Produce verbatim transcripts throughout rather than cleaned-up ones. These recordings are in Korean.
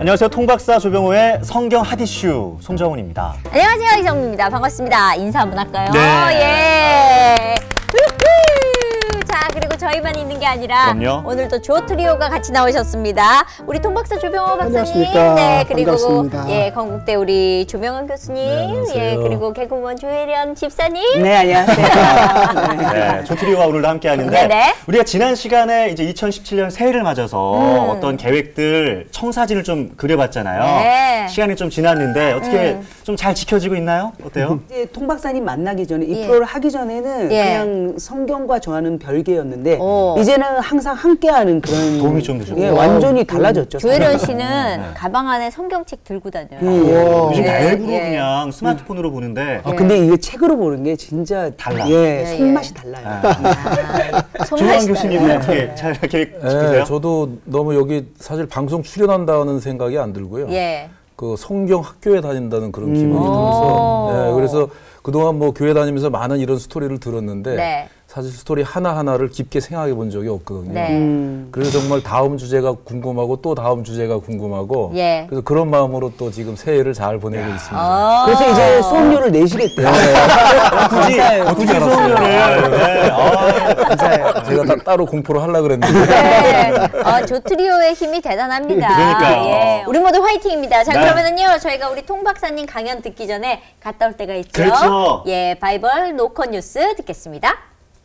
안녕하세요. 통박사 조병호의 성경 핫이슈 송정훈입니다. 안녕하세요. 이정미입니다. 반갑습니다. 인사 한번 할까요? 네. 예. 자, 그리고 저희만 있는 게 아니라 그럼요. 오늘도 조 트리오가 같이 나오셨습니다. 우리 통박사 조병호 박사님, 안녕하십니까. 네, 그리고 반갑습니다. 예, 건국대 우리 조명은 교수님, 네, 안녕하세요. 예, 그리고 개그우먼 조혜련 집사님. 네, 안녕하세요. 네, 조트리오와 오늘도 함께 하는데 네네. 우리가 지난 시간에 이제 이천십칠 년 새해를 맞아서 음. 어떤 계획들, 청사진을 좀 그려봤잖아요. 네. 시간이 좀 지났는데 어떻게 음. 좀 잘 지켜지고 있나요? 어때요? 이제 통 박사님 만나기 전에 이 예. 프로를 하기 전에는 예. 그냥 성경과 저와는 별개였는데 오. 이제는 항상 함께하는 그런 도움이 좀 되죠. 예, 완전히 달라졌죠. 조혜련 사람이. 씨는 가방 안에 성경책 들고 다녀요. 음. 요즘 예, 다 앱으로 예. 그냥 스마트폰으로 보는데 아, 근데 이게 책으로 보는 게 진짜 달라. 예, 예, 손맛이 달라요. 아, 조한 손맛이 교수님은 달라요. 어떻게 잘 계획 지키세요? 네, 저도 너무 여기 사실 방송 출연한다는 생각이 안 들고요. 예. 그 성경 학교에 다닌다는 그런 기분이 오. 들어서. 네, 그래서 그동안 뭐 교회 다니면서 많은 이런 스토리를 들었는데 네. 사실 스토리 하나하나를 깊게 생각해 본 적이 없거든요. 네. 음. 그래서 정말 다음 주제가 궁금하고 또 다음 주제가 궁금하고 예. 그래서 그런 마음으로 또 지금 새해를 잘 보내고 있습니다. 어. 그래서 이제 수업료를 내시겠대요. 굳이 감사해요. 굳이 수업료를 네. 아, 감사해요. 제가 다 따로 공포를 하려고 그랬는데 네. 어, 조트리오의 힘이 대단합니다. 그러니까요. 예. 우리 모두 화이팅입니다. 자, 네. 그러면은요, 저희가 우리 통 박사님 강연 듣기 전에 갔다 올 때가 있죠. 그렇죠. 예, 바이블 노컷 뉴스 듣겠습니다.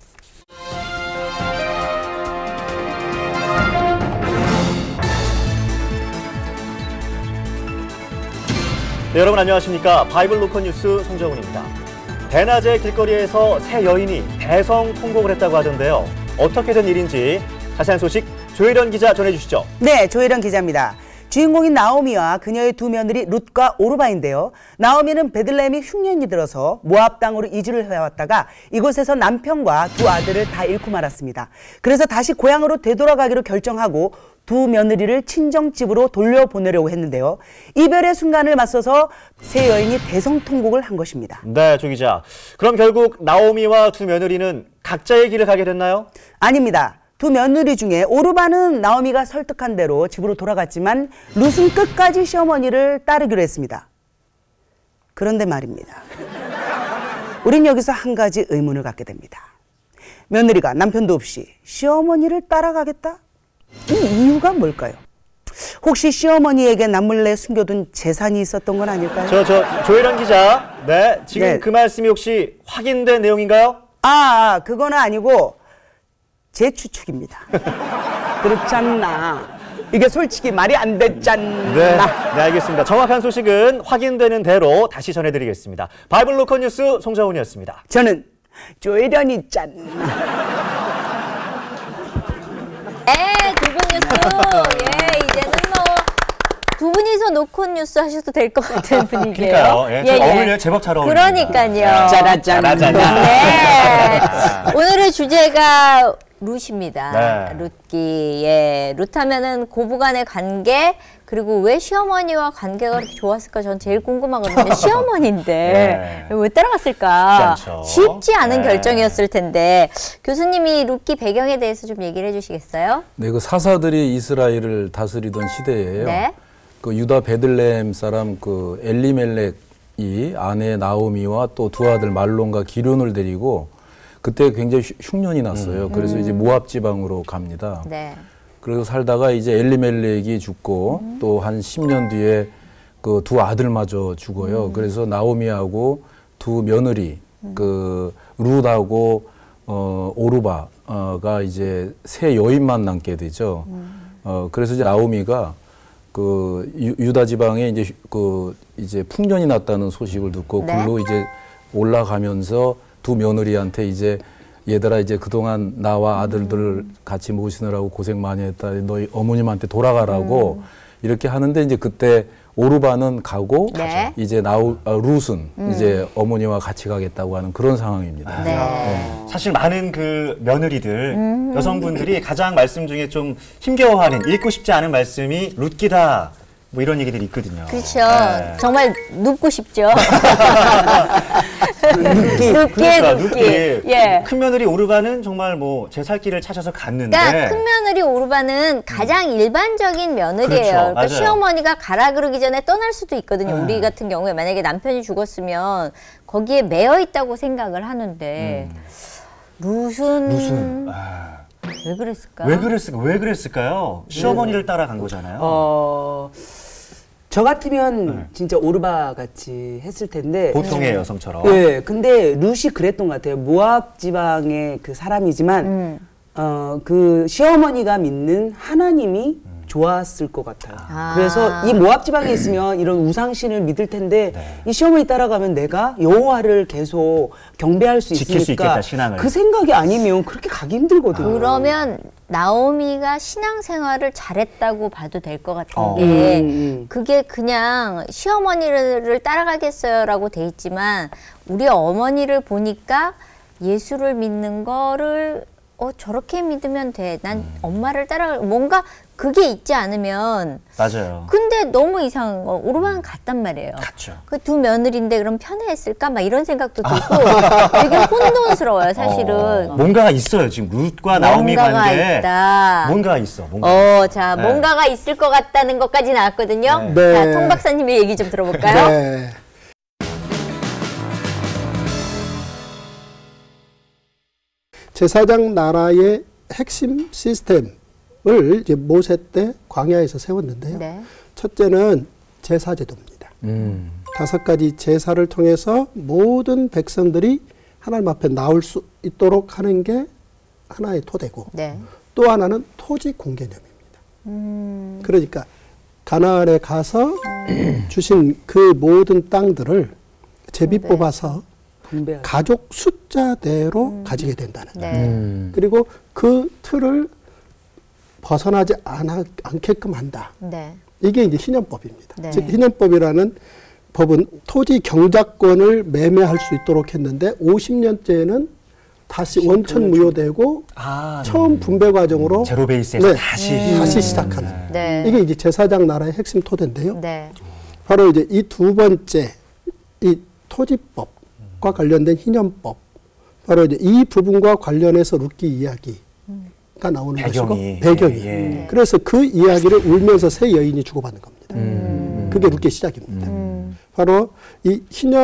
네, 여러분 안녕하십니까. 바이블 로컬 뉴스 송정훈입니다. 대낮에 길거리에서 새 여인이 대성 통곡을 했다고 하던데요. 어떻게 된 일인지 자세한 소식 조혜련 기자 전해주시죠. 네, 조혜련 기자입니다. 주인공인 나오미와 그녀의 두 며느리 룻과 오르바인데요. 나오미는 베들레헴이 흉년이 들어서 모압 땅으로 이주를 해왔다가 이곳에서 남편과 두 아들을 다 잃고 말았습니다. 그래서 다시 고향으로 되돌아가기로 결정하고 두 며느리를 친정집으로 돌려보내려고 했는데요. 이별의 순간을 맞서서 새 여인이 대성통곡을 한 것입니다. 네, 조 기자. 그럼 결국 나오미와 두 며느리는 각자의 길을 가게 됐나요? 아닙니다. 두 며느리 중에 오르바는 나오미가 설득한 대로 집으로 돌아갔지만 룻은 끝까지 시어머니를 따르기로 했습니다. 그런데 말입니다. 우린 여기서 한 가지 의문을 갖게 됩니다. 며느리가 남편도 없이 시어머니를 따라가겠다? 이 이유가 뭘까요? 혹시 시어머니에게 남몰래 숨겨둔 재산이 있었던 건 아닐까요? 저, 저, 조혜련 기자. 네, 지금 네. 그 말씀이 혹시 확인된 내용인가요? 아, 아, 그거는 아니고 제 추측입니다. 그렇잖아. 이게 솔직히 말이 안 됐잖아. 네, 네, 알겠습니다. 정확한 소식은 확인되는 대로 다시 전해드리겠습니다. 바이블 로컬 뉴스 송정훈이었습니다. 저는 조혜련이 짠. 예, 두 분 뉴스. 예, 이제는 뭐 두 분이서 노컷 뉴스 하셔도 될 것 같은 분위기예요. 그러니까요. 예, 좀 어울려요. 제법 잘 어울립니다. 그러니까요. 짜라짠. 짜라짠. 네. 오늘의 주제가 룻입니다. 네. 룻기. 예. 룻하면은 고부간의 관계, 그리고 왜 시어머니와 관계가 그렇게 좋았을까 전 제일 궁금하거든요. 시어머니인데 네. 왜 따라갔을까? 쉽지 않죠. 쉽지 않은 네. 결정이었을 텐데 교수님이 룻기 배경에 대해서 좀 얘기를 해주시겠어요? 네, 그 사사들이 이스라엘을 다스리던 시대예요. 네. 그 유다 베들레헴 사람 그 엘리멜렉이 아내 나오미와 또 두 아들 말론과 기륜을 데리고 그때 굉장히 흉- 흉년이 났어요. 음. 그래서 이제 모압 지방으로 갑니다. 네. 그리고 살다가 이제 엘리멜렉이 죽고 음. 또 한 십 년 뒤에 그 두 아들마저 음. 죽어요. 그래서 나오미하고 두 며느리 그 룻하고 어 오르바가 이제 세 여인만 남게 되죠. 음. 어 그래서 이제 나오미가 그 유, 유다 지방에 이제 그 이제 풍년이 났다는 소식을 듣고 네. 글로 이제 올라가면서 두 며느리한테 이제 얘들아 이제 그동안 나와 아들들을 같이 모시느라고 고생 많이 했다. 너희 어머님한테 돌아가라고 이렇게 하는데 이제 그때 오르바는 가고 네. 이제 나우 아, 룻은 이제 어머니와 같이 가겠다고 하는 그런 상황입니다. 네. 사실 많은 그 며느리들, 여성분들이 가장 말씀 중에 좀 힘겨워하는, 읽고 싶지 않은 말씀이 룻기다. 뭐 이런 얘기들이 있거든요. 그렇죠. 네. 정말 눕고 싶죠. 눕기. 눕기, 그러니까 눕기. 눕기. 예. 큰 며느리 오르반은 정말 뭐 제 살 길을 찾아서 갔는데. 그러니까 큰 며느리 오르반은 가장 일반적인 며느리예요. 그렇죠. 그러니까 맞아요. 시어머니가 가라 그러기 전에 떠날 수도 있거든요. 네. 우리 같은 경우에 만약에 남편이 죽었으면 거기에 매여 있다고 생각을 하는데 룻은 무슨 아, 왜 그랬을까? 왜 그랬을까? 왜 그랬을까요? 시어머니를 따라간 거잖아요. 어, 저 같으면 네. 진짜 오르바 같이 했을 텐데. 보통의 여성처럼. 네, 근데 룻이 그랬던 것 같아요. 모압 지방의 그 사람이지만, 음. 어, 그 시어머니가 믿는 하나님이 좋았을 것 같아요. 아. 그래서 이 모압 지방에 있으면 이런 우상신을 믿을 텐데 네. 이 시어머니 따라가면 내가 여호와를 계속 경배할 수 지킬 수 있으니까 있겠다, 신앙을. 그 생각이 아니면 그렇게 가기 힘들거든요. 그러면 나오미가 신앙생활을 잘했다고 봐도 될 것 같은 어. 게 음, 음. 그게 그냥 시어머니를 따라가겠어요라고 돼 있지만 우리 어머니를 보니까 예수를 믿는 거를 어 저렇게 믿으면 돼. 난 음. 엄마를 따라가 뭔가 그게 있지 않으면 맞아요. 근데 너무 이상한 거 오르반 갔단 말이에요. 갔죠. 그 두 며느리인데 그럼 편애했을까? 막 이런 생각도 들고 되게 혼돈스러워요, 사실은. 어, 뭔가가 있어요. 지금 룻과 나오미 뭔가가 관계에 있다. 뭔가가 있어. 뭔가. 어, 자, 네. 뭔가가 있을 것 같다는 것까지 나왔거든요. 네. 자, 통 박사님의 얘기 좀 들어볼까요? 네. 제사장 나라의 핵심 시스템을 이제 모세 때 광야에서 세웠는데요. 네. 첫째는 제사 제도입니다. 음. 다섯 가지 제사를 통해서 모든 백성들이 하나님 앞에 나올 수 있도록 하는 게 하나의 토대고, 네. 또 하나는 토지 공개념입니다. 음, 그러니까 가나안에 가서 주신 그 모든 땅들을 제비 네. 뽑아서 분배할 가족 숫자대로 가지게 된다는 거예요. 네. 음. 그리고 그 틀을 벗어나지 않아, 않게끔 한다. 네. 이게 이제 희년법입니다. 네. 즉 희년법이라는 법은 토지 경작권을 매매할 수 있도록 했는데 오십 년째는 다시 원천 무효되고 아, 처음 분배 과정으로 제로 베이스에서 네, 다시 다시 시작하는. 네. 이게 이제 제사장 나라의 핵심 토대인데요. 네. 바로 이제 이 두 번째 이 토지법과 관련된 희년법, 바로 이제 이 부분과 관련해서 룻기 이야기가 나오는 배경이. 것이고 배경이. 예, 예. 그래서 그 이야기를 울면서 새 여인이 주고받는 겁니다. 음. 그게 룻기 시작입니다. 음, 바로 이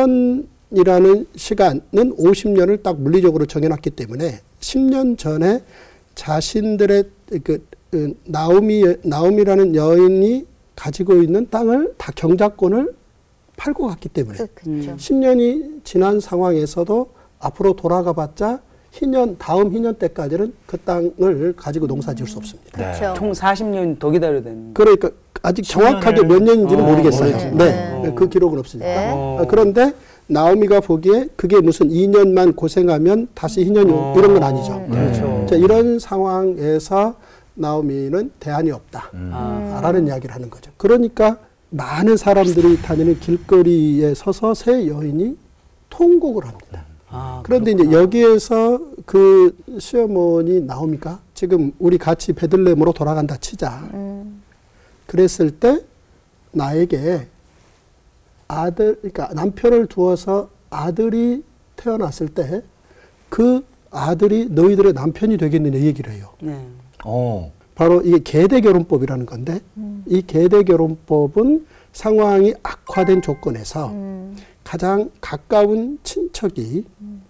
희년이라는 시간은 오십 년을 딱 물리적으로 정해놨기 때문에 십 년 전에 자신들의 그 그 나오미 나오미라는 여인이 가지고 있는 땅을 다 경작권을 팔고 갔기 때문에 그, 그쵸. 십 년이 지난 상황에서도 앞으로 돌아가봤자 희년 다음 희년 때까지는 그 땅을 가지고 농사지을 수 없습니다. 네. 그쵸. 총 사십 년 더 기다려야 되는. 그러니까 아직 정확하게 년을- 몇 년인지는 어, 모르겠어요. 모르지. 네, 네. 그 기록은 없으니까. 네. 어, 그런데 나오미가 보기에 그게 무슨 이 년만 고생하면 다시 희년이 오- 이런 건 아니죠. 그렇죠. 자, 이런 상황에서 나오미는 대안이 없다. 아, 라는 이야기를 하는 거죠. 그러니까 많은 사람들이 다니는 길거리에 서서 새 여인이 통곡을 합니다. 아, 그런데 이제 여기에서 그 시어머니 나오미가 지금 우리 같이 베들레헴으로 돌아간다 치자. 음, 그랬을 때 나에게 아들, 그러니까 남편을 두어서 아들이 태어났을 때 그 아들이 너희들의 남편이 되겠느냐 이 얘기를 해요. 네. 어. 바로 이게 계대결혼법이라는 건데 이 계대결혼법은 상황이 악화된 조건에서 음, 가장 가까운 친척이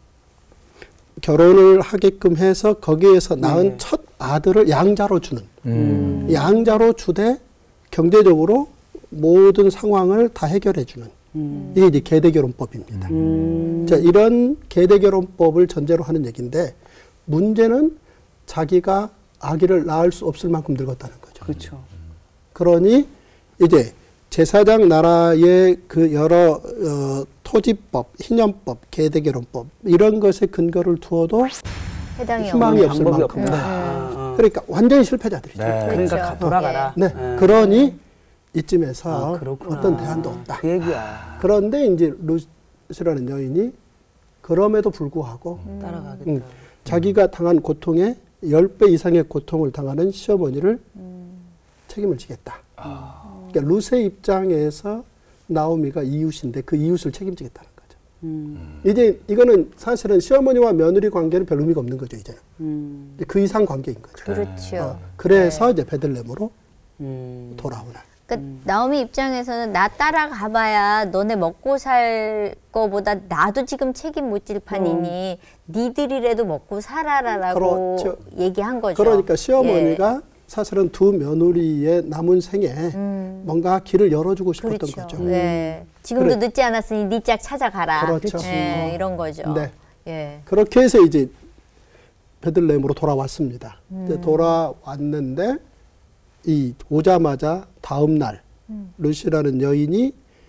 결혼을 하게끔 해서 거기에서 낳은 네. 첫 아들을 양자로 주는 음. 양자로 주되 경제적으로 모든 상황을 다 해결해 주는 음. 이게 이제 계대결혼법입니다. 음. 자, 이런 계대결혼법을 전제로 하는 얘기인데 문제는 자기가 아기를 낳을 수 없을 만큼 늙었다는 거죠. 그렇죠. 그러니 이제 제사장 나라의 그 여러 어, 토지법, 희년법, 계대결혼법 이런 것에 근거를 두어도 해당이 희망이 없는 없을 방법이 만큼. 없다. 네. 아, 아. 그러니까 완전히 실패자들이죠. 네. 그러니까 그렇죠. 가- 돌아가라. 네. 예. 그러니 이쯤에서 아, 그렇구나. 어떤 대안도 없다. 그 얘기야. 그런데 이제 룻이라는 여인이 그럼에도 불구하고 따라가겠다. 음, 자기가 당한 고통에 십 배 이상의 고통을 당하는 시어머니를 책임을 지겠다. 그러니까 룻의 입장에서 나오미가 이웃인데 그 이웃을 책임지겠다는 거죠. 음. 이제 이거는 사실은 시어머니와 며느리 관계는 별 의미가 없는 거죠, 이제는. 음. 그 이상 관계인 거죠. 그렇죠. 어, 그래서 네. 이제 베들레헴으로 음. 돌아오는. 그러니까 나오미 입장에서는 나 따라가봐야 너네 먹고 살 거보다 나도 지금 책임 못 질 판이니 니들이라도 먹고 살아라라고 그렇죠. 얘기한 거죠. 그러니까 시어머니가 사실은 두 며느리의 남은 생에 음. 뭔가 길을 열어주고 싶었던 그렇죠. 거죠. 예. 지금도 그래. 늦지 않았으니 네 짝 찾아가라. 그렇죠. 예, 어. 이런 거죠. 네. 예. 그렇게 해서 이제 베들레헴으로 돌아왔습니다. 음. 이제 돌아왔는데 이 오자마자 다음 날 음. 룻이라는 여인이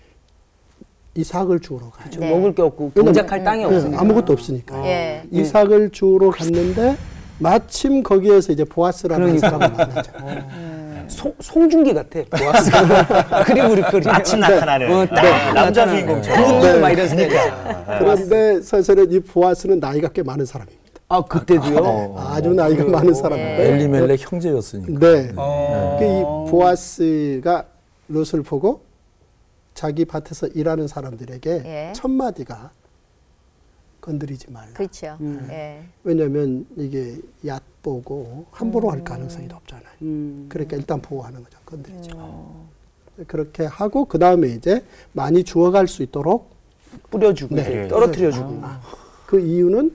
이삭을 주우러 가요. 그렇죠. 네. 먹을 게 없고 왜냐면- 경작할 땅이 예, 없으니까. 아무것도 없으니까. 예. 이삭을 주우러 갔는데 마침 거기에서 이제 보아스라는 그러니까. 사람을 만나죠. 송, 송중기 같아. 보아스가. 그림 우리 그림. 마침 나타나는 어, 딱 딱 남자 나타나는. 주인공처럼. 네. 막 이런 스타일이야. 그런데 사실은 이 보아스는 나이가 꽤 많은 사람입니다. 아, 그때도요? 아주 나이가 많은 사람인데. 엘리멜렉 형제였으니까. 네. 어. 그 이 보아스가 룻을 보고 자기 밭에서 일하는 사람들에게 예. 첫 마디가 건드리지 말라. 그렇죠. 음. 예. 왜냐하면 이게 얕보고 함부로 할 가능성이 높잖아요. 음. 그러니까 일단 보호하는 거죠. 건드리지 마. 어. 그렇게 하고 그 다음에 이제 많이 주워갈 수 있도록 뿌려주고, 네. 이제 떨어뜨려주고. 아, 그 이유는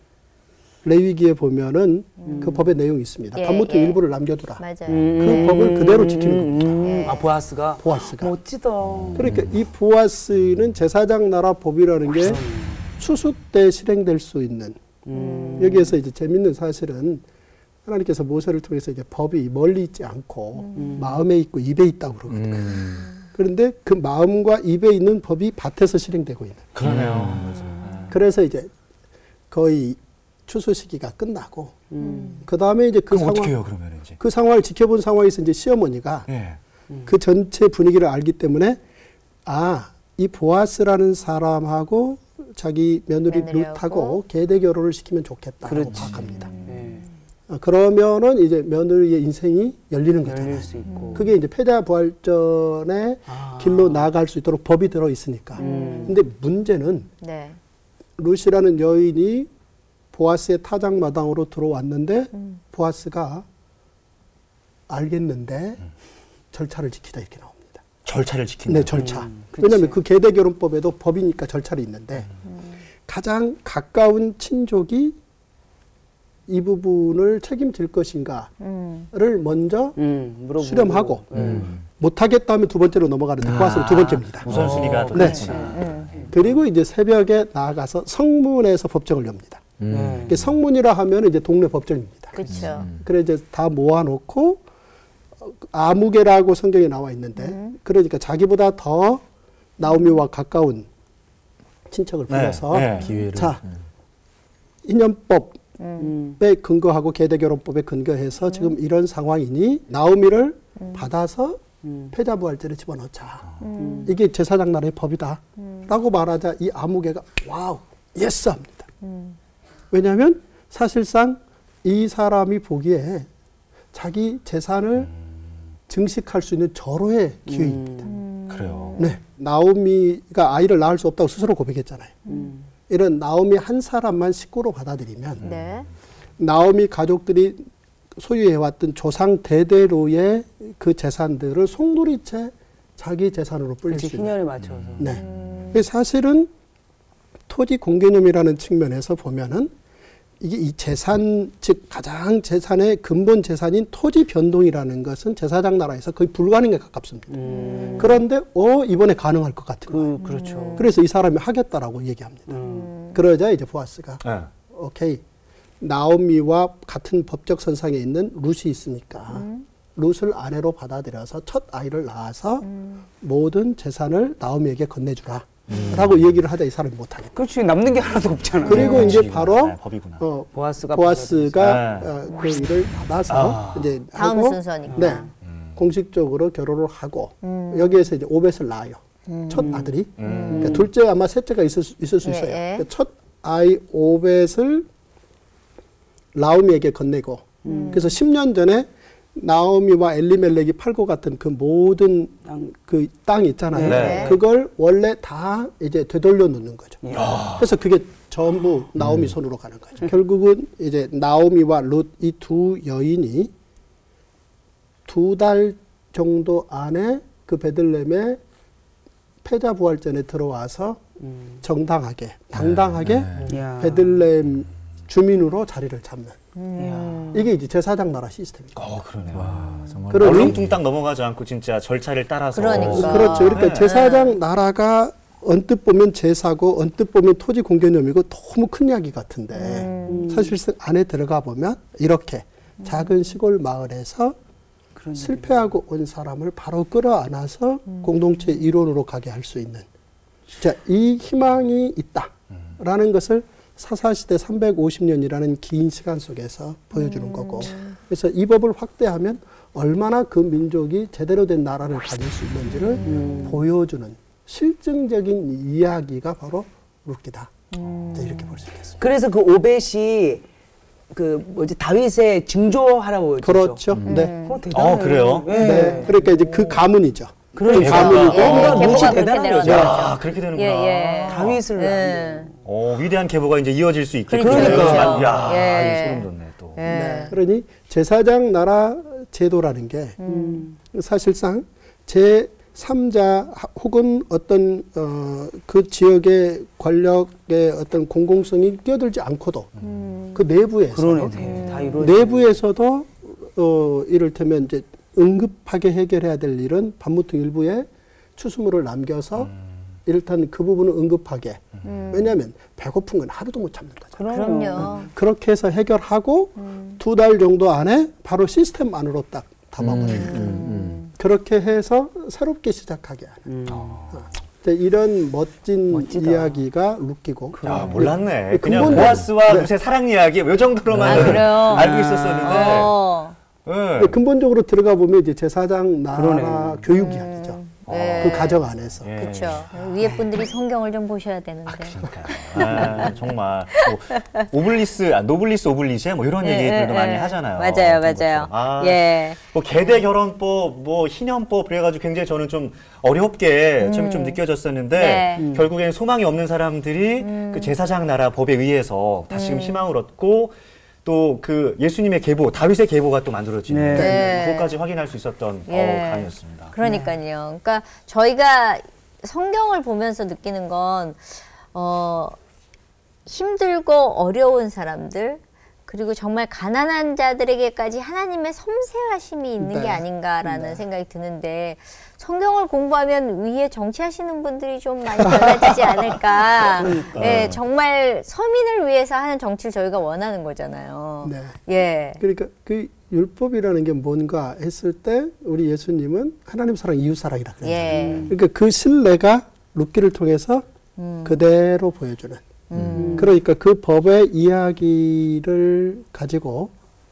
레위기에 보면은 그 법의 내용이 있습니다. 예, 단무토 예. 일부를 남겨두라. 맞아요. 그 법을 그대로 지키는 겁니다. 예. 아, 보아스가? 보아스가. 멋지다. 그러니까 이 보아스는 제사장 나라 법이라는 게 추수 때 실행될 수 있는 음. 여기에서 이제 재밌는 사실은 하나님께서 모세를 통해서 이제 법이 멀리 있지 않고 음. 마음에 있고 입에 있다고 그러거든요. 음. 그런데 그 마음과 입에 있는 법이 밭에서 실행되고 있는. 그러네요. 그래서 이제 거의 추수 시기가 끝나고 음. 그 다음에 이제 그 그럼 상황 어떻게 해요, 그러면 이제? 그 상황을 지켜본 상황에서 이제 시어머니가 예. 그 전체 분위기를 알기 때문에 아, 이 보아스라는 사람하고 자기 며느리 며느리하고. 룻하고 계대 결혼을 시키면 좋겠다고 그렇지. 파악합니다. 네. 어, 그러면은 이제 며느리의 인생이 열리는 거잖아요. 열릴 수 있고. 그게 이제 패자 부활전의 아. 길로 나아갈 수 있도록 법이 들어 있으니까. 음. 근데 문제는 네. 룻이라는 여인이 보아스의 타작마당으로 들어왔는데 음. 보아스가 알겠는데 절차를 지키다 이렇게 나옵니다. 절차를 지킨다. 네, 절차. 음, 그치. 왜냐하면 그 계대 결혼법에도 법이니까 절차를 있는데 가장 가까운 친족이 이 부분을 책임질 것인가를 음. 먼저 음, 물어보고. 수렴하고 음. 못하겠다 하면 두 번째로 넘어가는데 보아스는 두 번째입니다. 우선순위가 더 네. 그렇구나. 그리고 이제 새벽에 나아가서 성문에서 법정을 엽니다. 음. 네. 이게 성문이라 하면 이제 동네 법정입니다. 그렇죠. 그래 이제 다 모아놓고 어, 아무개라고 성경에 나와 있는데 그러니까 자기보다 더 나오미와 가까운 친척을 네, 불러서 네. 기회를. 자 네. 인연법에 음. 근거하고 계대결혼법에 근거해서 지금 이런 상황이니 나오미를 받아서 음. 패자부활제를 집어넣자. 음. 이게 제사장 나라의 법이다. 라고 말하자 이 아무개가 와우 예스 합니다. 음. 왜냐하면 사실상 이 사람이 보기에 자기 재산을 증식할 수 있는 절호의 기회입니다. 음. 그래요. 네, 나오미가 아이를 낳을 수 없다고 스스로 고백했잖아요. 음. 이런 나오미 한 사람만 식구로 받아들이면 네. 나오미 가족들이 소유해왔던 조상 대대로의 그 재산들을 송두리째 자기 재산으로 불릴 그렇지, 수 있는. 희년에 맞춰서. 네. 그래서 사실은 토지 공개념이라는 측면에서 보면은 이게 이 재산, 즉 가장 재산의 근본 재산인 토지 변동이라는 것은 제사장 나라에서 거의 불가능에 가깝습니다. 음. 그런데 어 이번에 가능할 것 같은 거예요. 그, 그렇죠. 그래서 이 사람이 하겠다라고 얘기합니다. 음. 그러자 이제 보아스가 네. 오케이 나오미와 같은 법적 선상에 있는 룻이 있으니까 룻을 아내로 받아들여서 첫 아이를 낳아서 모든 재산을 나오미에게 건네주라. 라고 얘기를 하자 이 사람이 못하겠다. 그렇지, 남는 게 하나도 없잖아. 그리고 이제 법이구나. 바로 네, 법이구나. 어, 보아스가 보아스가 네. 어, 그 일을 받아서 아. 이제 다음 하고 순서니까. 네, 공식적으로 결혼을 하고 음. 여기에서 이제 오벳을 낳아요. 첫 아들이. 그러니까 둘째 아마 셋째가 있을 수, 있을 수 예, 있어요. 예. 그러니까 첫 아이 오벳을 나오미에게 건네고 그래서 십 년 전에 나오미와 엘리멜렉이 팔고 갔던 그 모든 그 땅 있잖아요. 네. 그걸 원래 다 이제 되돌려 놓는 거죠. 그래서 그게 전부 나오미 손으로 가는 거죠. 결국은 이제 나오미와 룻 이 두 여인이 두 달 정도 안에 그 베들레헴에 패자부활전에 들어와서 정당하게, 당당하게 야. 베들레헴 주민으로 자리를 잡는. 음. 이게 이제 제사장 나라 시스템이죠. 어, 그러네요. 와, 정말. 그러니- 얼렁뚱땅 넘어가지 않고 진짜 절차를 따라서. 그러니까. 그렇죠. 그러니까 네. 제사장 나라가 언뜻 보면 제사고 언뜻 보면 토지 공개념이고 너무 큰 이야기 같은데 음. 사실상 안에 들어가 보면 이렇게 작은 시골 마을에서 실패하고 온 사람을 바로 끌어안아서 음. 공동체 일원으로 가게 할 수 있는 자, 이 희망이 있다라는 것을 사사시대 삼백오십 년이라는 긴 시간 속에서 보여주는 음. 거고 그래서 이 법을 확대하면 얼마나 그 민족이 제대로 된 나라를 가질 수 있는지를 음. 보여주는 실증적인 이야기가 바로 룻기다. 음. 자, 이렇게 볼 수 있겠습니다. 그래서 그 오벳이 그 뭐지 다윗의 증조 할아버지죠. 그렇죠. 음. 네. 어, 대단해요. 어, 그래요? 네. 네. 그러니까 이제 그 가문이죠. 그러니까. 그 가문이고 예, 뭔가 계보가 룻이 그렇게 대단한 거죠. 내려가죠. 야, 그렇게 되는구나. 예, 예. 다윗을 예. 어, 위대한 계보가 이제 이어질 수 있게. 그러니까. 야, 예. 이 소름 돋네 또. 예. 네. 그러니 제사장 나라 제도라는 게 음. 사실상 제삼자 혹은 어떤 어, 그 지역의 권력의 어떤 공공성이 끼어들지 않고도 음. 그 내부에서 그러네. 네. 다 이루어져. 내부에서도 어, 이를테면 이제 응급하게 해결해야 될 일은 반무통 일부에 추수물을 남겨서 이를테면 그 부분은 응급하게 음. 왜냐하면 배고픈 건 하루도 못 참는 거죠. 그럼요. 그렇게 해서 해결하고 음. 두 달 정도 안에 바로 시스템 안으로 딱 담아버리는 음, 그렇게 해서 새롭게 시작하게 하는 어. 이제 이런 멋진 멋지다. 이야기가 룻기고 야, 몰랐네. 네, 그냥 근본적- 보아스와 네. 룻의 사랑 이야기 요 정도로만 아, 그래요? 알고 있었었는데. 어. 네. 근데 근본적으로 들어가 보면 이제 제사장 나라 그러네. 교육 이야기죠. 네. 그 가정 안에서. 예. 그렇죠. 위에 분들이 성경을 좀 보셔야 되는데. 아, 정말 뭐, 오블리스, 아, 노블리스 오블리제 뭐 이런 예, 얘기들도 예, 많이 예. 하잖아요. 맞아요, 어떤 맞아요. 것처럼. 아, 예. 뭐 계대 결혼법, 뭐 희년법 그래가지고 굉장히 저는 좀 어렵게 좀, 좀 느껴졌었는데 네. 음. 결국엔 소망이 없는 사람들이 그 제사장 나라 법에 의해서 다시금 희망을 얻고 또 그 예수님의 계보, 다윗의 계보가 또 만들어지는 네. 네. 그것까지 확인할 수 있었던 예. 어, 강의였습니다. 그러니까요. 그러니까 저희가 성경을 보면서 느끼는 건 어, 힘들고 어려운 사람들 그리고 정말 가난한 자들에게까지 하나님의 섬세하심이 있는 네. 게 아닌가라는 생각이 드는데 성경을 공부하면 위에 정치하시는 분들이 좀 많이 달라지지 않을까. 예, 정말 서민을 위해서 하는 정치를 저희가 원하는 거잖아요. 네. 예. 그러니까 그 율법이라는 게 뭔가 했을 때 우리 예수님은 하나님 사랑, 이웃 사랑이라 그래요. 예. 그러니까 그 신뢰가 룻기를 통해서 음. 그대로 보여주는. 음. 그러니까 그 법의 이야기를 가지고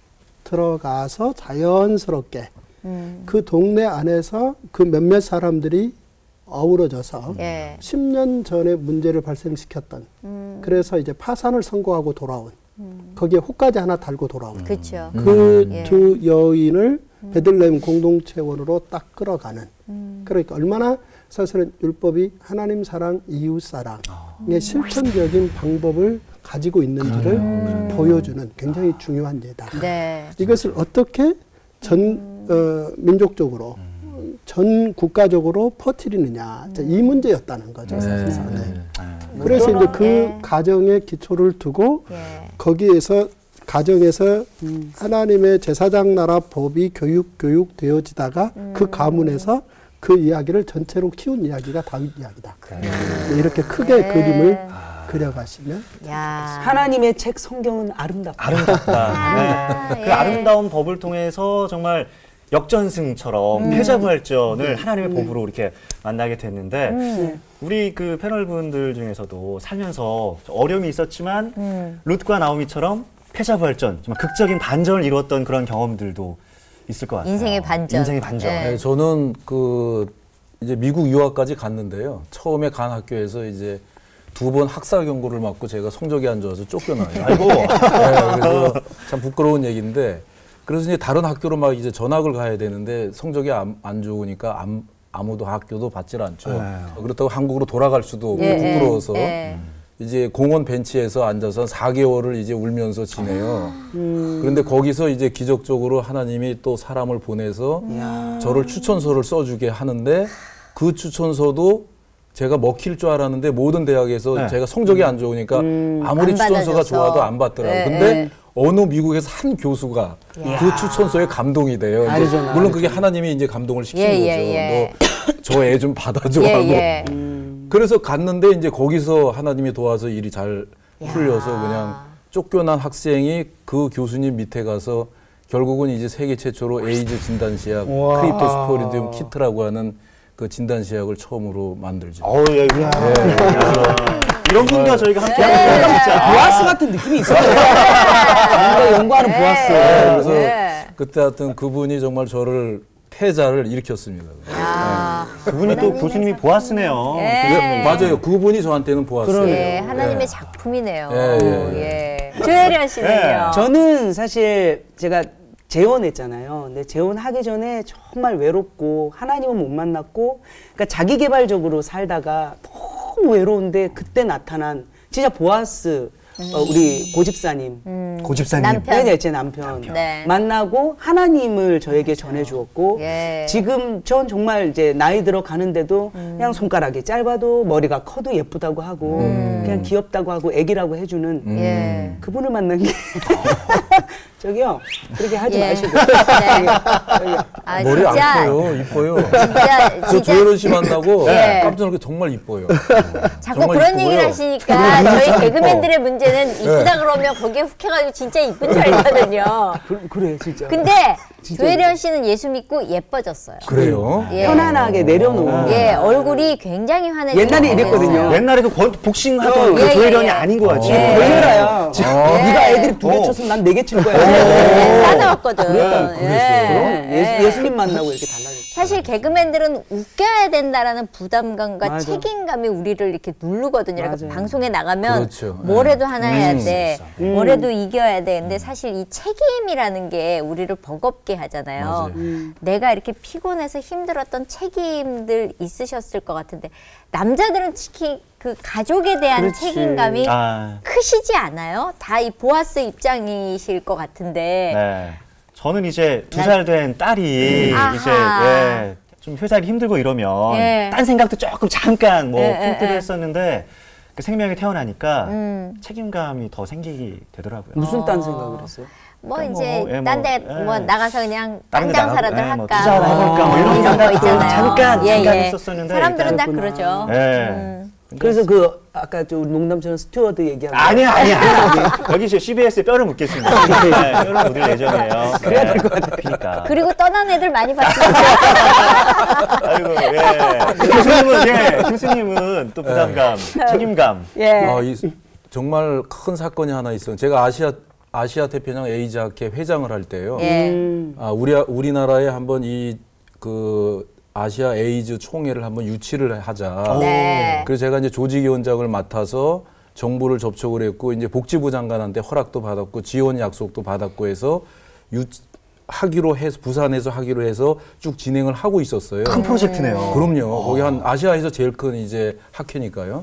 들어가서 자연스럽게 음. 그 동네 안에서 그 몇몇 사람들이 어우러져서 예. 십 년 전에 문제를 발생시켰던 음. 그래서 이제 파산을 선고하고 돌아온 거기에 호까지 하나 달고 돌아온 그렇죠. 그 예. 두 여인을 베들레헴 공동체원으로 딱 끌어가는 음. 그러니까 얼마나 사실은 율법이 하나님 사랑, 이웃 사랑의 실천적인 방법을 가지고 있는지를 보여주는 굉장히 중요한 예다. 네. 이것을 어떻게 전 어, 민족적으로 전 국가적으로 퍼뜨리느냐 자, 이 문제였다는 거죠. 사실상. 네. 그래서 이제 그 네. 가정에 기초를 두고 예. 거기에서 가정에서 하나님의 제사장 나라 법이 교육 교육 되어지다가 그 가문에서 그 이야기를 전체로 키운 이야기가 다윗 이야기다. 네, 이렇게 크게 네. 그림을 그려가시면 야. 하나님의 책 성경은 아름답다. 아름답다. 아, 네. 예. 그 아름다운 법을 통해서 정말 역전승처럼 음. 패자부활전을 하나님의 법으로 이렇게 만나게 됐는데 음. 우리 그 패널 분들 중에서도 살면서 어려움이 있었지만 음. 룻과 나오미처럼 패자부활전, 정말 극적인 반전을 이루었던 그런 경험들도 있을 것 같아요. 인생의 반전. 인생의 반전. 네. 네, 저는 그 이제 미국 유학까지 갔는데요. 처음에 간 학교에서 이제 두 번 학사 경고를 맞고 제가 성적이 안 좋아서 쫓겨나요. 아이고. 네, 그래서 참 부끄러운 얘기인데 그래서 이제 다른 학교로 막 이제 전학을 가야 되는데 성적이 안, 안 좋으니까 안, 아무도 학교도 받질 않죠. 네. 그렇다고 한국으로 돌아갈 수도 없고 예, 부끄러워서 예. 이제 공원 벤치에서 앉아서 사 개월을 이제 울면서 지내요. 그런데 거기서 이제 기적적으로 하나님이 또 사람을 보내서 저를 추천서를 써주게 하는데 그 추천서도 제가 먹힐 줄 알았는데 모든 대학에서 네. 제가 성적이 안 좋으니까 아무리 안 추천서가 받아줘서. 좋아도 안 받더라고요. 네, 근데 네. 어느 미국에서 한 교수가 그 추천서에 감동이 돼요. 이제 아리조나, 물론 그게 하나님이 이제 감동을 시킨 예, 거죠. 예, 예. 너 저 애 좀 받아줘 예, 하고. 예. 그래서 갔는데 이제 거기서 하나님이 도와서 일이 잘 풀려서 그냥 쫓겨난 학생이 그 교수님 밑에 가서 결국은 이제 세계 최초로 에이즈 진단 시약 크립토스포리디움 키트라고 하는 그 진단 시약을 처음으로 만들죠. 어우, 야, 이거. 야. 이런 분과 저희가 함께 하는 네. 거 진짜. 보아스 같은 느낌이 있어요. 뭔가 연구하는 보아스. 네. 그래서 네. 그때 하여튼 그분이 정말 저를 패자를 일으켰습니다. 야. 그분이 또 교수님이 보아스네요. 예. 맞아요. 그분이 저한테는 보았어요. 예, 하나님의 예. 작품이네요. 예, 예, 예. 조혜련 씨는요? 예. 저는 사실 제가 재혼했잖아요. 근데 재혼하기 전에 정말 외롭고 하나님은 못 만났고 그러니까 자기 개발적으로 살다가 너무 외로운데 그때 나타난 진짜 보아스 어, 우리 고집사님 고집사님. 남편. 네네, 제 남편. 네. 만나고 하나님을 저에게 전해주었고 예. 지금 전 정말 이제 나이 들어 가는데도 그냥 손가락이 짧아도 머리가 커도 예쁘다고 하고 그냥 귀엽다고 하고 애기라고 해주는 예. 그분을 만난 게 저기요 그렇게 하지 예. 마시고 네. 저기요. 아, 머리 진짜, 안 커요. 이뻐요. 진짜, 저 진짜 조혜련 씨 만나고 네. 깜짝 놀라게 정말 이뻐요. 자꾸 정말 그런 얘기를 이쁘고요. 하시니까 저희 개그맨들의 문제는 이쁘다 네. 그러면 거기에 훅해가지고 진짜 이쁜 줄 알거든요. 그, 그래 진짜 근데 조혜련 씨는 예수 믿고 예뻐졌어요. 그래요? 예. 편안하게 내려놓은 예, 얼굴이 굉장히 환해지고 옛날에 이랬거든요. 옛날에 그 권- 복싱하던 어, 그 예, 조혜련이 예, 예. 아닌 거 같지. 걸려라야 네가 애들이 두 개 어. 쳤으면 난 네 개 칠 거야. 네, 사나웠거든. 그랬어요. 예. 예수, 예수님 만나고 이렇게 달라졌죠. 사실 개그맨들은 웃겨야 된다라는 부담감과 맞아. 책임감이 우리를 이렇게 누르거든요. 그러니까 맞아요. 방송에 나가면 그렇죠. 뭐래도 하나 해야 음. 돼. 뭐래도 이겨야 돼. 근데 사실 이 책임이라는 게 우리를 버겁게 하잖아요. 맞아요. 내가 이렇게 피곤해서 힘들었던 책임들 있으셨을 것 같은데 남자들은 특히 그 가족에 대한 그렇지. 책임감이 아, 크시지 않아요? 다 이 보아스 입장이실 것 같은데. 네. 저는 이제 두 살 된 딸이 아하. 이제 예, 좀 회사하기 힘들고 이러면 예. 딴 생각도 조금 잠깐 뭐 예, 예, 품기도 예. 했었는데 그 생명이 태어나니까 음. 책임감이 더 생기게 되더라고요. 무슨 딴 생각을 했어요? 뭐 그러니까 이제 뭐, 예, 딴 데 뭐, 뭐 예. 나가서 그냥 다른 데 딴장사라도 나가고, 예, 할까 뭐 투자를 해볼까 뭐 이런 거 생각도 있잖아요. 잠깐, 예, 잠깐 예. 했었었는데 사람들은 다 일단은 그러죠. 예. 음. 그래서 그 아까 저 농담처럼 스튜어드 얘기하고 아니야, 아니야. 여기 저 씨비에스에 뼈를 묻겠습니다. 네, 뼈를 묻을 예정이에요. 그래야 될 것 같아요. 그러니까. 그리고 떠난 애들 많이 봤습니다. 아이고, 예. 교수님은, 예. 교수님은 또 부담감, 책임감. 예. 아, 이, 정말 큰 사건이 하나 있어요. 제가 아시아 아시아 태평양 에이즈 학회 회장을 할 때요. 예. 아, 우리 우리나라에 한번 이 그 아시아 에이즈 총회를 한번 유치를 하자. 네. 그래서 제가 이제 조직위원장을 맡아서 정부를 접촉을 했고 이제 복지부 장관한테 허락도 받았고 지원 약속도 받았고 해서 유 하기로 해서 부산에서 하기로 해서 쭉 진행을 하고 있었어요. 큰 프로젝트네요. 그럼요. 거기 한 아시아에서 제일 큰 이제 학회니까요.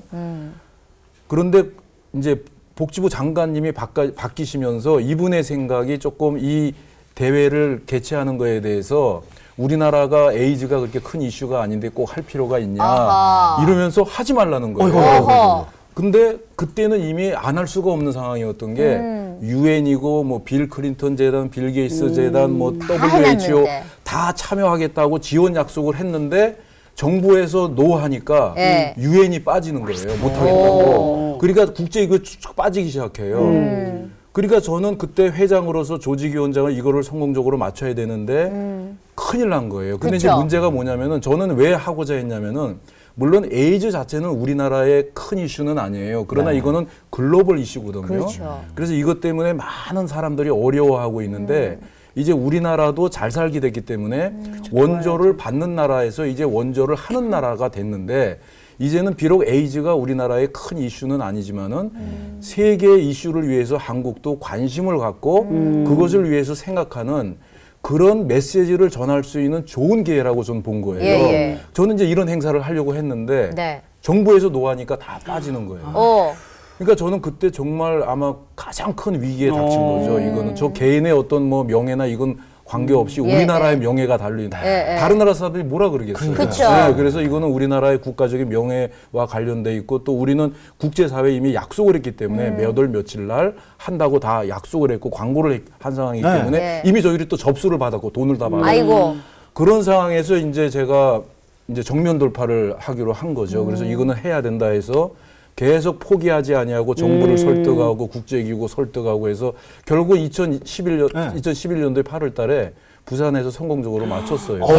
그런데 이제 복지부 장관님이 바꿔, 바뀌시면서 이분의 생각이 조금 이 대회를 개최하는 거에 대해서 우리나라가 에이즈가 그렇게 큰 이슈가 아닌데 꼭 할 필요가 있냐 아하. 이러면서 하지 말라는 거예요. 어허. 근데 그때는 이미 안 할 수가 없는 상황이었던 게 유엔이고 뭐 빌 클린턴 재단, 빌 게이츠 재단, 뭐 더블유에이치오 해놨는데. 다 참여하겠다고 지원 약속을 했는데 정부에서 노 하니까 예. 유엔이 빠지는 거예요. 못 하겠다고. 그러니까 국제 이거 쭉 빠지기 시작해요. 음. 그러니까 저는 그때 회장으로서 조직위원장을 이거를 성공적으로 맞춰야 되는데 큰일 난 거예요. 근데 이제 그쵸. 문제가 뭐냐면은 저는 왜 하고자 했냐면은 물론 에이즈 자체는 우리나라의 큰 이슈는 아니에요. 그러나 이거는 글로벌 이슈거든요. 그렇죠. 그래서 이것 때문에 많은 사람들이 어려워하고 있는데 이제 우리나라도 잘 살게 됐기 때문에 원조를 받는 나라에서 이제 원조를 하는 나라가 됐는데 이제는 비록 에이즈가 우리나라의 큰 이슈는 아니지만은 음. 세계 이슈를 위해서 한국도 관심을 갖고 음. 그것을 위해서 생각하는 그런 메시지를 전할 수 있는 좋은 기회라고 저는 본 거예요. 예, 예. 저는 이제 이런 행사를 하려고 했는데 네. 정부에서 노하니까 다 빠지는 거예요. 어. 그러니까 저는 그때 정말 아마 가장 큰 위기에 닥친 거죠. 이거는 저 개인의 어떤 뭐 명예나 이건 관계없이 예, 우리나라의 예. 명예가 달린 예, 예. 다른 나라 사람들이 뭐라 그러겠어요. 그쵸. 네, 그래서 이거는 우리나라의 국가적인 명예와 관련돼 있고 또 우리는 국제사회에 이미 약속을 했기 때문에 음. 몇 월 며칠 날 한다고 다 약속을 했고 광고를 한 상황이기 네. 때문에 네. 이미 저희들이 또 접수를 받았고 돈을 다 받았고 아이고. 그런 상황에서 이제 제가 이제 정면 돌파를 하기로 한 거죠. 그래서 이거는 해야 된다 해서 계속 포기하지 아니하고 정부를 음. 설득하고 국제기구 설득하고 해서 결국 이천십일 년, 네. 이천십일 년도에 팔월 달에 부산에서 성공적으로 마쳤어요. 오. 네,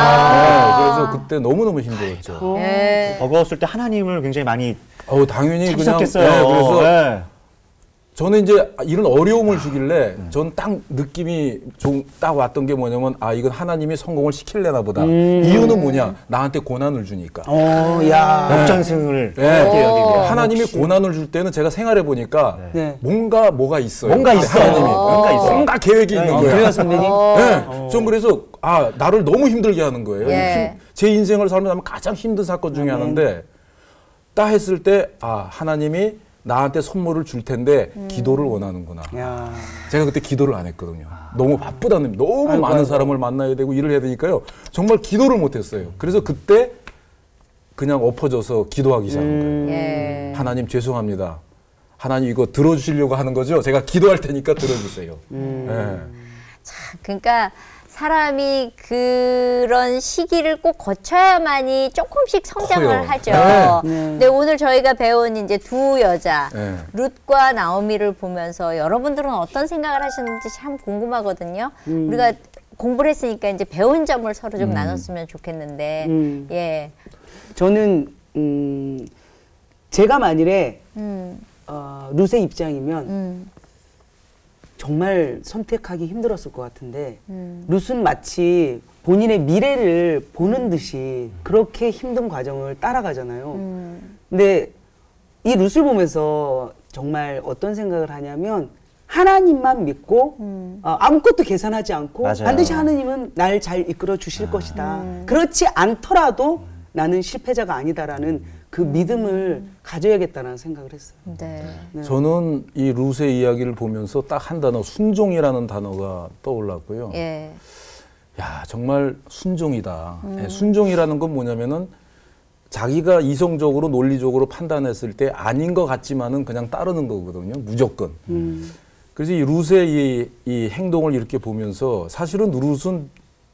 야. 그래서 그때 너무너무 힘들었죠. 예. 버거웠을 때 하나님을 굉장히 많이 어, 당연히 그냥 참석했어요. 네, 그래서 네. 저는 이제 이런 어려움을 주길래 전 딱 느낌이 좀 딱 왔던 게 뭐냐면 아 이건 하나님이 성공을 시킬래나 보다. 이유는 뭐냐? 나한테 고난을 주니까. 어, 야. 역전승을 네. 하기 위해 하나님이 고난을 줄 때는 제가 생활해 보니까 네. 뭔가 뭐가 있어요. 뭔가 있어. 하나님이 뭔가 있어. 뭔가 계획이 있는 어, 거야. 그래요, 선배님? 네. 좀 그래서 아 나를 너무 힘들게 하는 거예요. 예. 힘- 제 인생을 살면서 가장 힘든 사건 중에 하나인데 딱 했을 때 아 하나님이 나한테 선물을 줄 텐데 기도를 원하는구나. 야. 제가 그때 기도를 안 했거든요. 너무 바쁘다는 너무 아이고, 많은 아이고. 사람을 만나야 되고 일을 해야 되니까요. 정말 기도를 못했어요. 그래서 그때 그냥 엎어져서 기도하기 시작한 거예요. 예. 하나님 죄송합니다. 하나님 이거 들어주시려고 하는 거죠? 제가 기도할 테니까 들어주세요. 예. 그러니까 사람이 그런 시기를 꼭 거쳐야만이 조금씩 성장을 커요. 하죠. 네. 근데 오늘 저희가 배운 이제 두 여자, 네. 룻과 나오미를 보면서 여러분들은 어떤 생각을 하셨는지 참 궁금하거든요. 우리가 공부를 했으니까 이제 배운 점을 서로 좀 나눴으면 좋겠는데, 음. 예. 저는 음, 제가 만일에 음, 어, 룻의 입장이면 음, 정말 선택하기 힘들었을 것 같은데 음. 룻은 마치 본인의 미래를 보는 듯이 그렇게 힘든 과정을 따라가잖아요. 음. 근데 이 룻을 보면서 정말 어떤 생각을 하냐면 하나님만 믿고 음. 어, 아무것도 계산하지 않고 맞아요. 반드시 하나님은 날 잘 이끌어 주실 것이다. 그렇지 않더라도 나는 실패자가 아니다라는 그 믿음을 가져야겠다는 생각을 했어요. 네. 네. 저는 이 룻의 이야기를 보면서 딱 한 단어 순종이라는 단어가 떠올랐고요. 예. 야 정말 순종이다. 예, 순종이라는 건 뭐냐면은 자기가 이성적으로 논리적으로 판단했을 때 아닌 것 같지만은 그냥 따르는 거거든요. 무조건. 음. 그래서 이 룻의 이, 이 행동을 이렇게 보면서 사실은 룻은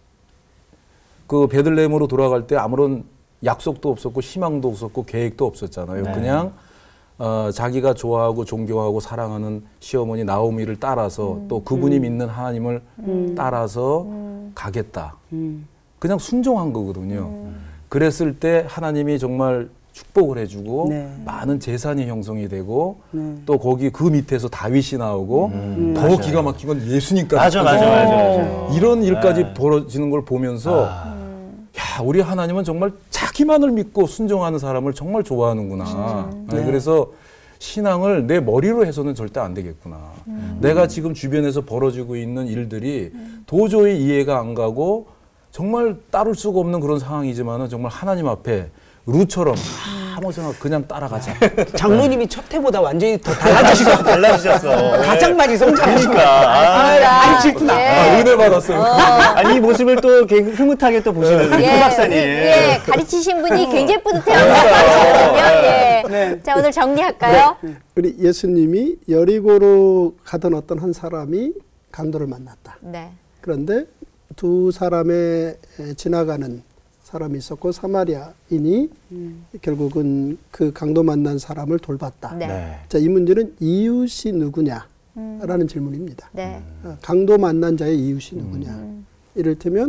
그 베들레헴으로 돌아갈 때 아무런 약속도 없었고 희망도 없었고 계획도 없었잖아요. 네. 그냥 어, 자기가 좋아하고 존경하고 사랑하는 시어머니 나오미를 따라서 또 그분이 믿는 하나님을 따라서 가겠다. 음. 그냥 순종한 거거든요. 그랬을 때 하나님이 정말 축복을 해주고 네. 많은 재산이 형성이 되고 네. 또 거기 그 밑에서 다윗이 나오고 음, 더 맞아요. 기가 막힌 건 예수님까지 맞아, 맞아, 나와서 맞아, 맞아. 이런 일까지 네. 벌어지는 걸 보면서 야 우리 하나님은 정말 자기만을 믿고 순종하는 사람을 정말 좋아하는구나. 네, 네. 그래서 신앙을 내 머리로 해서는 절대 안 되겠구나. 내가 지금 주변에서 벌어지고 있는 일들이 도저히 이해가 안 가고 정말 따를 수가 없는 그런 상황이지만은 정말 하나님 앞에 룻처럼 아무 생각 그냥 따라가자. 장로님이 첫 해보다 완전히 더 달라지셨어. 달라지셨어. 가장 많이 성장하신 거야. 그러니까. 아, 많이 질투나. 아, 은혜 받았어요. 아니 이 모습을 또 이렇게 흐뭇하게 또 보시는 우리 조 박사님. 예, 가르치신 분이 굉장히 뿌듯해하는 말씀이거든요. 예. 네. 자, 오늘 정리할까요? 우리 예수님이 여리고로 가던 어떤 한 사람이 강도를 만났다. 네. 그런데 두 사람의 에, 지나가는 사람이 있었고 사마리아인이 결국은 그 강도 만난 사람을 돌봤다. 네. 네. 자, 이 문제는 이웃이 누구냐라는 질문입니다. 네. 어, 강도 만난 자의 이웃이 누구냐. 이를테면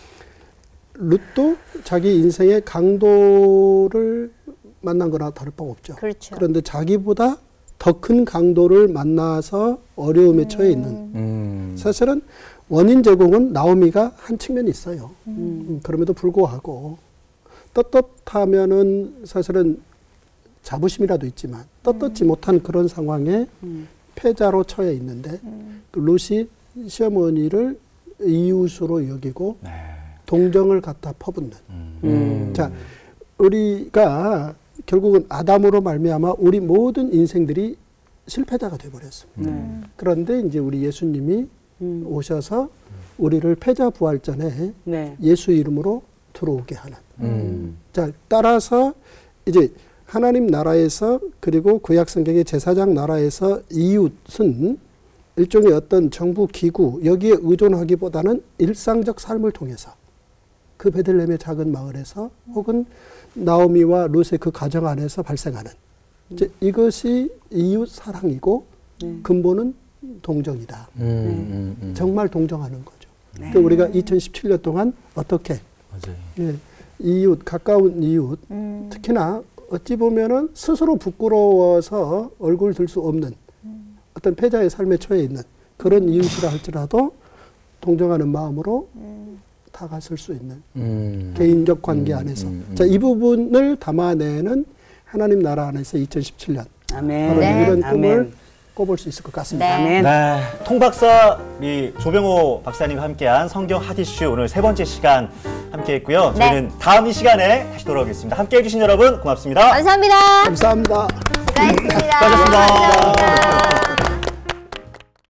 룻도 자기 인생의 강도를 만난 거나 다를 바 없죠. 그렇죠. 그런데 자기보다 더 큰 강도를 만나서 어려움에 처해 있는. 음. 사실은 원인 제공은 나오미가 한 측면이 있어요. 음, 그럼에도 불구하고 떳떳하면은 사실은 자부심이라도 있지만 떳떳지 음. 못한 그런 상황에 음. 패자로 처해 있는데 음. 그 룻이 시어머니를 이웃으로 여기고 네. 동정을 갖다 퍼붓는. 음. 자, 우리가 결국은 아담으로 말미암아 우리 모든 인생들이 실패자가 되어버렸습니다. 네. 그런데 이제 우리 예수님이 음. 오셔서 우리를 패자 부활전에 네. 예수 이름으로 들어오게 하는. 음. 자, 따라서 이제 하나님 나라에서 그리고 구약 성경의 제사장 나라에서 이웃은 일종의 어떤 정부 기구 여기에 의존하기보다는 일상적 삶을 통해서 그 베들레헴의 작은 마을에서 혹은 나오미와 룻의 그 가정 안에서 발생하는 이제 이것이 이웃 사랑이고 네. 근본은 동정이다. 음, 음, 음. 정말 동정하는 거죠. 네. 그러니까 우리가 이천십칠 년 동안 어떻게 맞아요. 예, 이웃 가까운 이웃 음. 특히나 어찌 보면은 스스로 부끄러워서 얼굴 들 수 없는 어떤 패자의 삶에 처해 있는 그런 이웃이라 할지라도 동정하는 마음으로 다가설 수 있는 음. 개인적 관계 음, 안에서 음, 음. 자, 이 부분을 담아내는 하나님 나라 안에서 이천십칠 년 아멘. 바로 네. 이런 꿈을 아멘. 꿔볼 수 있을 것 같습니다. 네. 아멘. 네, 통박사 우리 조병호 박사님과 함께한 성경 핫이슈 오늘 세 번째 시간 함께했고요. 네. 저희는 다음 이 시간에 다시 돌아오겠습니다. 함께해 주신 여러분 고맙습니다. 감사합니다. 감사합니다. 수고하셨습니다. 수고하셨습니다.